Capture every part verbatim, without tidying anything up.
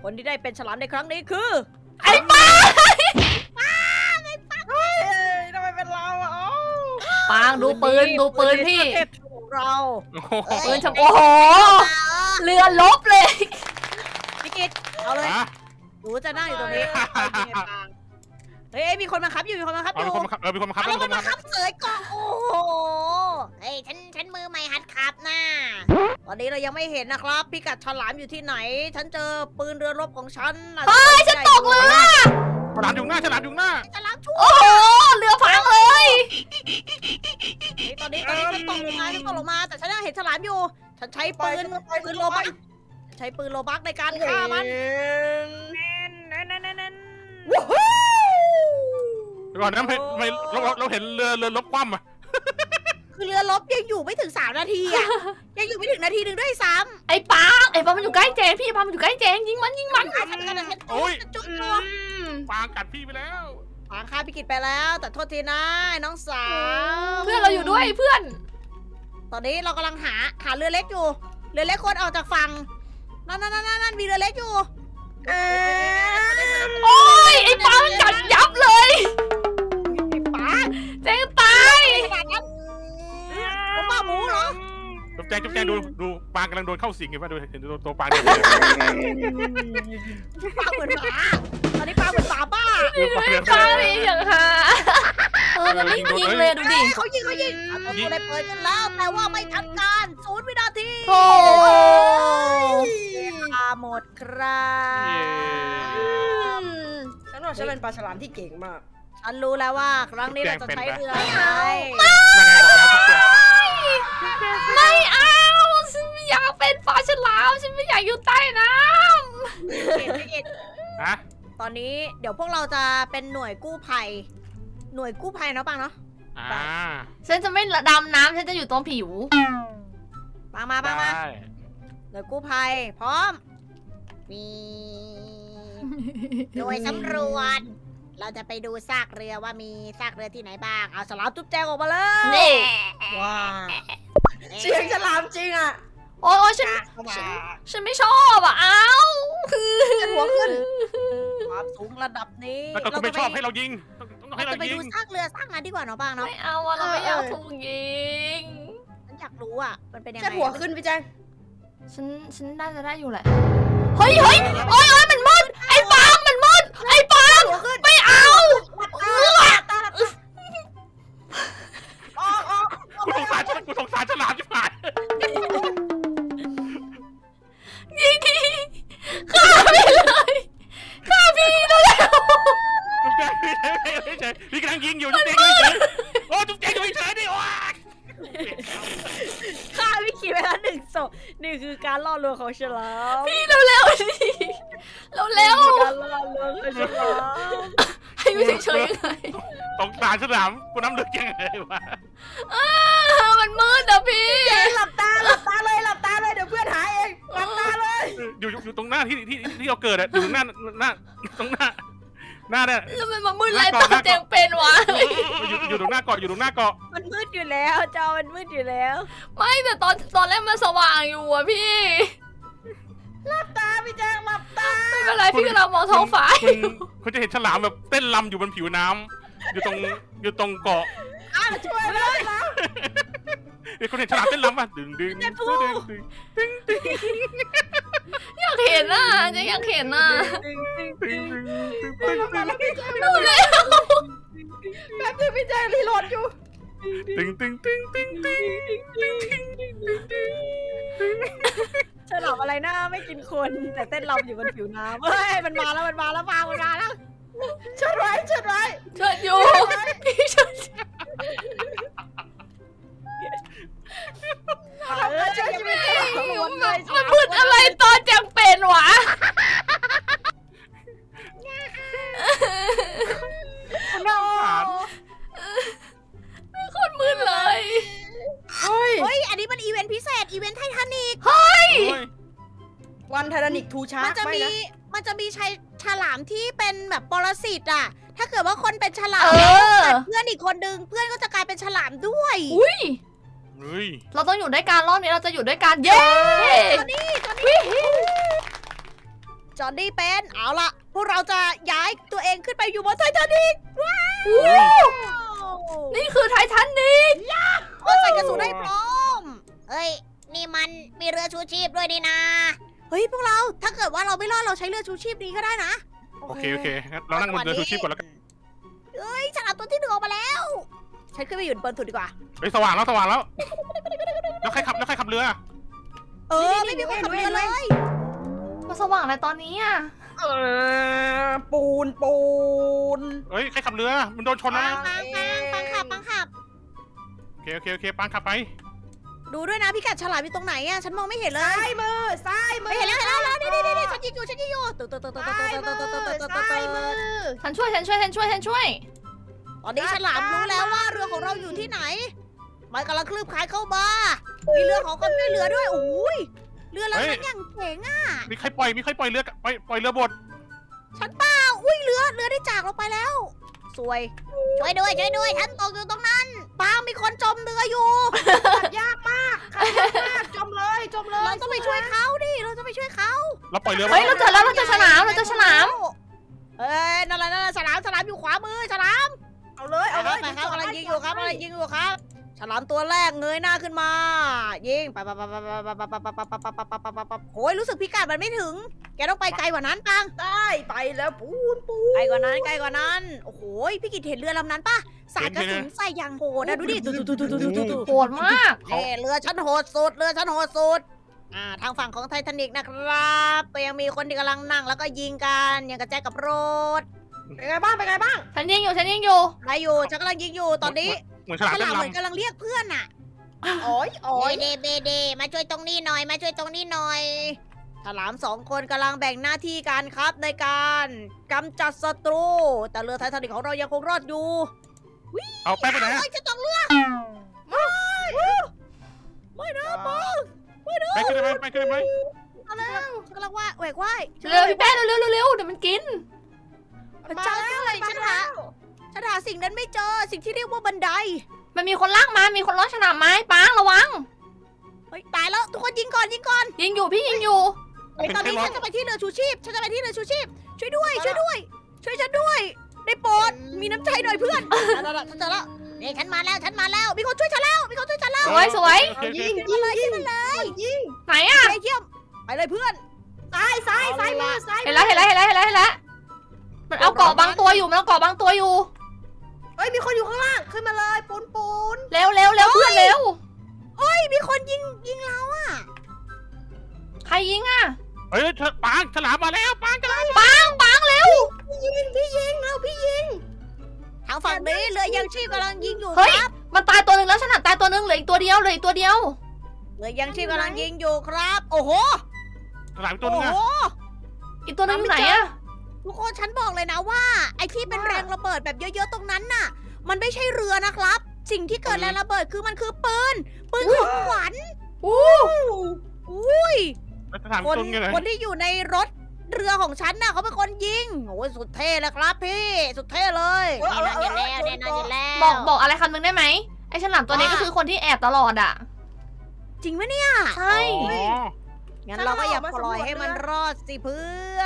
คนที่ได้เป็นฉลามในครั้งนี้คือไอ้ปางเฮ้ยทำไมเป็นเราอ่ะปางดูปืนดูปืนพี่เทพของเราปืนชมโอ้โหเรือลบเลยพี่กิตเอาเลยหนูจะนั่งอยู่ตรงนี้เฮ้ยมีคนบังคับอยู่มีคนบังคับอยู่มีคนมาขับเออมีคนมาขับมีคนบังคับเสยกล่องโอ้โหเฮ้ยฉันฉันมือใหม่หัดขับนะตอนนี้เรายังไม่เห็นนะครับพิกัดฉลามอยู่ที่ไหนฉันเจอปืนเรือรบของฉันเฮ้ยฉันตกเรือฉลามอยู่หน้าฉลามอยู่หน้าฉลามชั่วโอ้โหเรือพังเลยตอนนี้ตอนนี้ฉันตกลงมาฉันตกลงมาแต่ฉันยังเห็นฉลามอยู่ฉันใช้ปืนปืนโลบักใช้ปืนโลบักในการฆ่ามันนั่นนั่นนั่นนั่นวู้ฮู้ก่อนนั้นไม่เราเราเห็นเรือเรือลบคว่ำอ่ะคือเรือลบยังอยู่ไม่ถึงสามนาทีอ่ะยังอยู่ไม่ถึงนาทีหนึ่งด้วยซ้ำไอ้ปางไอ้ปางมันอยู่ใกล้แจงพี่ปางมันอยู่ใกล้แจงยิงมันยิงมันโอ้ยจุดตัวปางกัดพี่ไปแล้วปางฆ่าพี่กิตไปแล้วแต่โทษทีนะน้องสาวเพื่อนเราอยู่ด้วยเพื่อนตอนนี้เรากำลังหาหาเรือเล็กอยู่เรือเล็กคนออกจากฝั่งนั่นนั่นนั่นนั่นมีเรือเล็กอยู่เออโอ้ยไอ้ปางจัดยับเลยไอ้ปางแจงตายขนาดนั้นผมบ้าหมูเหรอจุ๊บแจงจุ๊บแจงดูดูปางกำลังโดนเข้าสิงเห็นป่ะดูเห็นตัวปางเนี่ยปางเหมือนหมาตอนนี้ปางเหมือนหมาบ้าปางนี่อย่างฮะเออมันไม่ยิงเลยดูดิเขายิงเขายิงประตูได้เปิดกันแล้วแต่ว่าไม่ทันการศูนย์วินาทีโอ้ปลาหมดครับฉันว่าฉันเป็นปลาฉลามที่เก่งมากฉันรู้แล้วว่าครั้งนี้เราจะใช้เรือไงไม่เอาฉันไม่อยากเป็นปลาฉลามฉันไม่อยากอยู่ใต้น้ำฮะตอนนี้เดี๋ยวพวกเราจะเป็นหน่วยกู้ภัย หน่วยกู้ภัยเนาะปังเนาะอ่าฉันจะไม่ดำน้ำฉันจะอยู่ตรงผิวปังมาปังมาหน่วยกู้ภัยพร้อม มีหน่วยสำรวจ เราจะไปดูซากเรือว่ามีซากเรือที่ไหนบ้าง เอาฉลามจุ๊บแจงออกมาเลยนี่ว้าเสียงฉลามจริงอ่ะโอ้ยฉันฉันฉันไม่ชอบอ่ะเอ้าคือจะหัวขึ้นความสูงระดับนี้แล้วก็ไม่ชอบให้เรายิงต้องให้เราเราจะไปยิดูงซากเรือซากนั้นดีกว่าเนาะปังเนาะไม่เอาอะเราไม่อยากถูกยิงฉันอยากรู้อ่ะมันเป็นยังไงจะหัวขึ้นพี่แจ๊คฉันฉันน่าจะได้อยู่แหละเฮ้ยเฮ้ยโอ้ยโอ้ยมันมืดไอ้ปางมันมืดไอ้ปางไม่เอาออกออกกูสงสารกูสงสารฉลามชิบหายยิงทีฆ่าพี่เลยฆ่าพี่เลยจุ๊บแจงเฉยพี่กำลังยิงอยู่จุ๊บแจงเฉยโอ้จุ๊บแจงอยู่เฉยดิโอ้ยฆ่าพี่ขี่ไปแล้วหนึ่งศพนี่คือการล่อลวงของฉลามพี่เร็วเร็วดิเร็วเร็วการล่อลวงของฉลามให้อยู่เฉยๆยังไงสงสารฉลามกูน้ำลึกยังไงวะมันมืดอะพี่หลับตาหลับตาเลยหลับตาเลยเดี๋ยวเพื่อนหาเองหลับตาเลยอยู่อยู่ตรงหน้าที่ที่ที่เราเกิดอะอยู่ตรงหน้าหน้าตรงหน้าหน้าเนี่ยแล้วมันมามืดอะไรตอนแจงเป็นวะอยู่อยู่ตรงหน้าเกาะอยู่ตรงหน้าเกาะมันมืดอยู่แล้วจอมันมืดอยู่แล้วไม่แต่ตอนตอนแรกมันสว่างอยู่อะพี่หลับตาพี่แจ๊คหลับตาไม่เป็นไรพี่กำลังมองท้องฟ้าคุณคุณจะเห็นฉลามแบบเต้นรำอยู่บนผิวน้ำอยู่ตรงอยู่ตรงเกาะอ้าวช่วยเลยนะเดี๋ยวคุณเห็นฉลามเต้นรำป่ะดึงดึงดึงดึงดึงดึงดึงอยากเห็นอ่ะจะอยากเห็นอ่ะดึงดึงดึงดึงดูเลยแป๊บนึงพี่แจ๊ครีโหลดอยู่ดึงดึงดึงดึงดึงดึงดึงดึงฉลามอะไรนะไม่กินคนแต่เต้นรำอยู่บนผิวน้ำเฮ้ยมันมาแล้วมันมาแล้วมามันมาแล้วเชิดไว้เชิดไว้เชิดอยู่พี่เชิดเออช่วยชีวิตฉลามมันเลยมันมืดอะไรตอนแจงเป็นวะโน้ไม่คนมืดเลยเฮ้ยเฮ้ยอันนี้มันอีเวนต์พิเศษอีเวนต์ไททานิกเฮ้ยวันไททานิกทูชาร์มันกจะไม่มีนะมันจะมีชายฉลามที่เป็นแบบปรสิตอ่ะถ้าเกิดว่าคนเป็นฉลามเออแต่เพื่อนอีกคนนึงเพื่อนก็จะกลายเป็นฉลามด้วยอุ้ยเฮ้ยเราต้องอยู่ด้วยกันรอบนี้เราจะอยู่ด้วยกันเย้ตัวนี้ตัวนี้จอห์นนี่เป็นเอาล่ะพวกเราจะย้ายตัวเองขึ้นไปอยู่บนไททานิกว้าวนี่คือไททันนิกโอ้ใส่กระสุนให้พร้อมเฮ้ยนี่มันมีเรือชูชีพด้วยนี่นะเฮ้ยพวกเราถ้าเกิดว่าเราไม่รอดเราใช้เรือชูชีพนี้ก็ได้นะโอเคโอเคงั้นเรานั่งบนเรือชูชีพก่อนแล้วกันเฮ้ยฉลามตัวที่หนึ่งออกมาแล้วฉันขึ้นไปอยู่บนสุดดีกว่าเฮ้ยสว่างแล้วสว่างแล้วแล้วใครขับแล้วใครขับเรือเออไม่มีคนขับเรือเลยมาสว่างอะไรตอนนี้อ่ะเออปูนปูนเฮ้ยใครขับเรือมันโดนชนแล้วปันะงปังปังปังขับปังขับโอเคโอเคโอเคปังขับไปดูด้วยนะพี่กัดฉลามอยู่ตรงไหนอะฉันมองไม่เห็นเลยซ้ายมือซ้ายมือไม่เห็นแล้วเห็นแล้วแล้วนี่นี่นี่ฉันยิงอยู่ฉันยิงอยู่ตุ๊ดตุ๊ดตุ๊ดตุ๊ดตุ๊ดซ้ายตุ๊มืดอตุ๊ดตุ๊ดตุ๊ดตุ๊ดตุ๊ดซ้ายมือฉันช่วยฉันช่วยฉันช่วยฉันช่วยตอนนี้ฉลามรู้แล้วว่าเรือของเราอยู่ที่ไหนมันกำลังคลืบคลานเข้ามามีเรือของคนช่วยเหลือด้วยโอ้ยเรือลำนั้นอย่างเจ๋งอะมีใครปล่อยมีใครปล่อยเรือปล่อยปล่อยเรือบดฉันเปล่าอุ้ยเรือเรือได้จากเราไปแล้วสวยช่วยด้วยช่วยด้วยฉันตกอยู่ตรงนั้นปางมีคนจมเรืออยู่ขับยากมากขับยากมากจมเลยจมเลยเราต้องไปช่วยเขาดิเราจะไปช่วยเขาเราปล่อยเรือเฮ้ยเราเจอแล้วเราเจอฉลามเราเจอฉลามเอ้ยนั่นแหละนั่นแหละฉลามฉลามอยู่ขวามือฉลามเอาเลยเอาเลยไปครับกำลังยิงอยู่ครับกำลังยิงอยู่ครับฉลามตัวแรกเงยหน้าขึ้นมายิงไปไปไปไปไปไปไปไปไปไปโอ้ยรู้สึกพิกัดมันไม่ถึงแกต้องไปไกลกว่านั้นปังได้ไปแล้วปูนปูนไกลกว่านั้นไกลกว่านั้นโอ้โหพี่กิจเห็นเรือลำนั้นปะสายกระสุนใส่อย่างโหดนะดูดิดูดูดูดูดูดูดูโหดมากเเรือชั้นโหดสุดเรือชั้นโหดสุดอ่าทางฝั่งของไททานิกนะครับก็ยังมีคนที่กำลังนั่งแล้วก็ยิงกันอย่างกระแจกับโรดเป็นไงบ้างเป็นไงบ้างฉันยิงอยู่ฉันยิงอยู่ใครอยู่ฉันกำลังยิงอยู่ตอนนี้เหมือนฉลามฉเต้ลามนเหมือนรำกำลังเรียกเพื่อนอ่ะโอ้ยโอ้โอ้ยยเดเบเดมาช่วยตรงนี้หน่อย มาช่วยตรงนี้หน่อยฉลามสองคนกำลังแบ่งหน้าที่กันครับในการกำจัดศัตรู แต่เรือไททานิกของเรายังคงรอดอยู่เอาแป้งไปไหนเอ้ยจะต้องเรือไม่นะปังไม่นะแป้งขึ้นได้ไหมแป้งขึ้นได้ไหมเอาแล้วฉันกำลังว่าแหวกว่ายเร็วพี่แป้งเร็วเร็วเร็วเดี๋ยวมันกินพระเจ้าช่วยฉันหาฉันหาสิ่งนั้นไม่เจอสิ่งที่เรียกว่าบันไดมันมีคนลากมามีคนล้อฉลามไม้ปังระวังเฮ้ยตายแล้วทุกคนยิงก่อนยิงก่อนยิงอยู่พี่ยิงอยู่เฮ้ยตอนนี้ฉันจะไปที่เรือชูชีพฉันจะไปที่เรือชูชีพช่วยด้วยช่วยด้วย ช่วยฉันด้วยได้โปรดมีน้ำใจหน่อยเพื่อนนั่นๆฉันเจอแล้วนี่ฉันมาแล้วฉันมาแล้วมีคนช่วยฉันแล้วมีคนช่วยฉันแล้วสวยสวยโอเคโอเคยิงขึ้นมาเลยขึ้นมาเลยยิงไหนอ่ะเยี่ยมไปเลยเพื่อนซ้ายซ้ายซ้ายมือซ้ายเห็นแล้วเห็นแล้วเห็นแล้วเห็นแล้วเห็นแล้วมันเอาเกาะบางตัวอยู่มันเอาเกาะบางตัวอยู่เฮ้ยมีคนอยู่ข้างล่างขึ้นมาเลยปูนปูนเร็วเร็วเร็วเพื่อนเร็วเฮ้ยมีคนยิงยิงเราอ่ะใครยิงอ่ะเฮ้ยปังฉลามมาแล้วปังฉลามปังปังเร็วพี่ยิงพี่ยิงแล้วพี่ยิงทางฝั่งนี้เรือยังชีพกำลังยิงอยู่เฮ้ยครับมันตายตัวหนึ่งแล้วฉลามตายตัวหนึ่งเหลืออีกตัวเดียวเหลืออีกตัวเดียวเรือยังชีพกำลังยิงอยู่ครับ โอ้โหฉลามตัวนึโอ้งโหอะอีกตัวหนึงอยู่ไหนอ่ะทุกคนฉันบอกเลยนะว่า ไอ้ที่เป็นแรงระเบิดแบบเยอะๆตรงนั้นน่ะ มันไม่ใช่เรือนะครับ สิ่งที่เกิดแรงระเบิดคือมันคือปืนปืนของขวัญอู้อุ้ยแล้วฉลามคนตัวนึงไงเลยคนที่อยู่ในรถเรือของฉันน่ะเขาเป็นคนยิงโอ้ยสุดเท่เลยครับพี่สุดเท่เลยแน่นอนอยู่แล้วแน่นอนอยู่แล้วบอกบอกอะไรคำหนึ่งได้ไหมไอ้ฉลามตัวนี้ก็คือคนที่แอบตลอดอ่ะจริงไหมเนี่ยใช่อ๋องั้นเราก็อย่าปล่อยให้มันรอดสิเพื่อน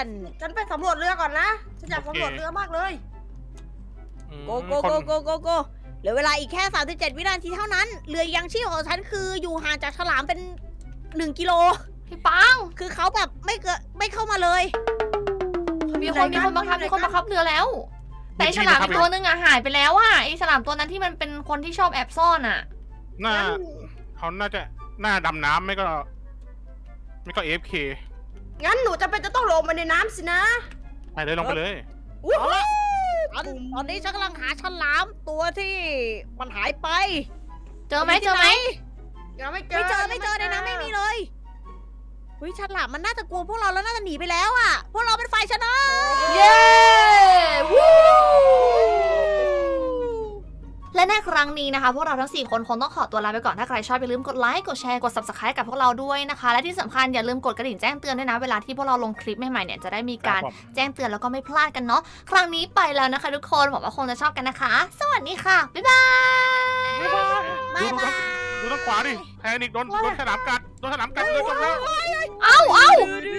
ฉันไปสำรวจเรือก่อนนะฉันอยากสำรวจเรือมากเลยอืมโกโกโกโกโกโกเหลือเวลาอีกแค่สามสิบเจ็ดวินาทีเท่านั้นเรือยังชีพของฉันคืออยู่ห่างจากฉลามเป็นหนึ่งกิโลพี่ปังคือเขาแบบไม่เกิดไม่เข้ามาเลยมีคนมีคนบังคับมีคนบังคับเรือแล้ว แต่ไอ้ฉลามอีกตัวหนึงอ่ะหายไปแล้วอ่ะไอ้ฉลามตัวนั้นที่มันเป็นคนที่ชอบแอบซ่อนอ่ะน่าเขาน่าจะหน้าดำน้ำไม่ก็ ไม่ก็เอฟเคงั้นหนูจะเป็นจะต้องลงไปในน้ำสินะไปเลยลงไปเลยเอาละตอนตอนนี้ฉันกำลังหาฉลามตัวที่มันหายไปเจอไหมเจอไหมยังไม่เจอไม่เจอไม่เจอในน้ำไม่มีเลยเฮ้ยฉลามมันน่าจะกลัวพวกเราแล้วน่าจะหนีไปแล้วอ่ะพวกเราเป็นฝ่ายชนะเย้วู้และในครั้งนี้นะคะพวกเราทั้งสี่คนคงต้องขอตัวลาไปก่อนถ้าใครชอบอย่าลืมกดไลค์กดแชร์กด ซับสไครบ์ กับพวกเราด้วยนะคะและที่สำคัญอย่าลืมกดกระดิ่งแจ้งเตือนด้วยนะเวลาที่พวกเราลงคลิปใหม่ๆเนี่ยจะได้มีการแจ้งเตือนแล้วก็ไม่พลาดกันเนาะครั้งนี้ไปแล้วนะคะทุกคนหวังว่าคงจะชอบกันนะคะ สวัสดีค่ะบ๊ายบายบ๊ายบายบายบายดูทางขวาดิแพนิกโดนโดนฉลามกัดโดนฉลามกัดเลยจบแล้วเอ้าเอ้าดู